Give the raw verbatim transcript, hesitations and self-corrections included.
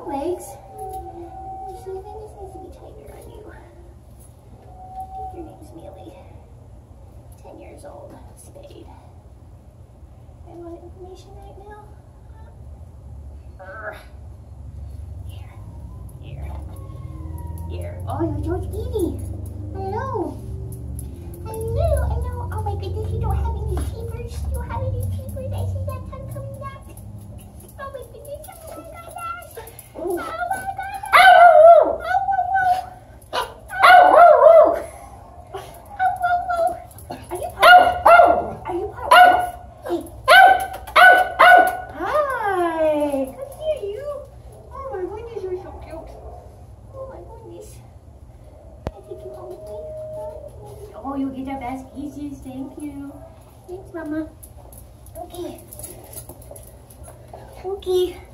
long legs. So I think this needs to be tighter on you. I think your name's Millie. Ten years old. Spayed. I want information right now. Urgh. Here. Here. Here. Oh, you're George Edie. Hello. Hello. Hello. Oh my goodness, you don't have any fevers. You don't have any fevers. I see that tongue coming out. Oh my goodness. Oh my gosh. Oh my gosh. Oh, oh, oh, oh. Oh, oh, oh. Oh, oh, oh. Are you part of Are you part of Hey. Hi. Good to hear you. Oh my goodness, you're so cute. Oh my goodness. Can I take you home with me? Oh, you get our best pieces. Thank you. Thanks, Mama. Okay. Okay.